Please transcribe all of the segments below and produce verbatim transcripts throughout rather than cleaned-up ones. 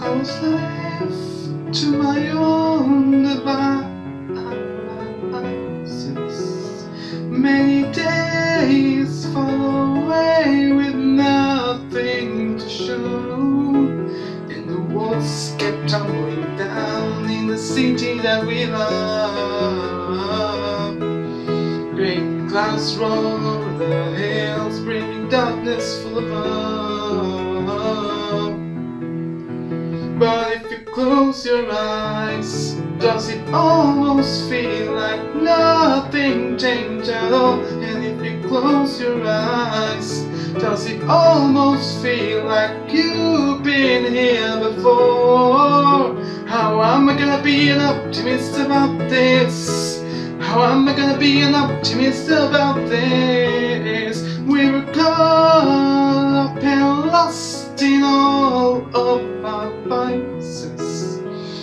I was left to my own devices. Many days fall away with nothing to show. Then the walls kept tumbling down in the city that we love. Great clouds roll over the hills, bringing darkness full of love. But if you close your eyes, does it almost feel like nothing changed at all? And if you close your eyes, does it almost feel like you've been here before? How am I gonna be an optimist about this? How am I gonna be an optimist about this? We were caught up and lost in all of our vices.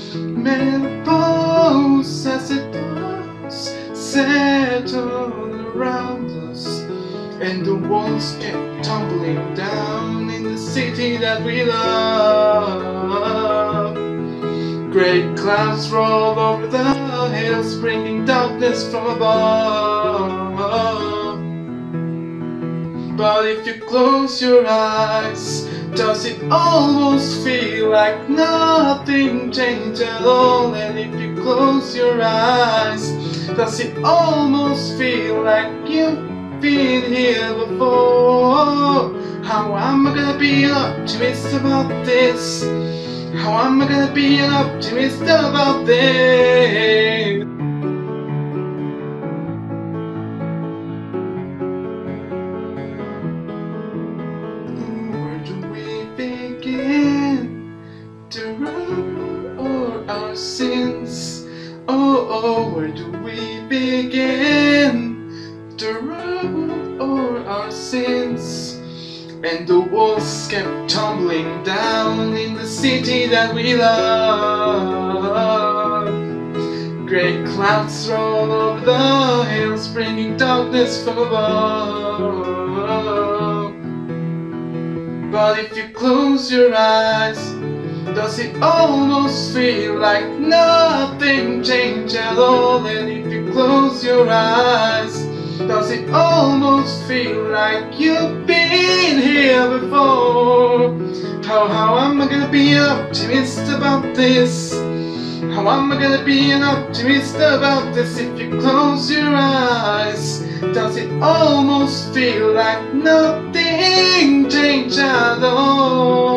Menopause as it was settled around us, and the walls kept tumbling down in the city that we love. Great clouds roll over the hills, bringing darkness from above. But if you close your eyes, does it almost feel like nothing changed at all? And if you close your eyes, does it almost feel like you've been here before? How am I gonna be an optimist about this? How am I gonna be an optimist about this? Where do we begin to run all our sins? Oh, oh, where do we begin to run all our sins? And the walls kept tumbling down in the city that we love. Great clouds roll over the hills, bringing darkness from above. But if you close your eyes, does it almost feel like nothing changed at all? And if you close your eyes, does it almost feel like you've been here before? How, how am I gonna be an optimist about this? How am I gonna be an optimist about this? If you close your eyes, does it almost feel like nothing changed at all?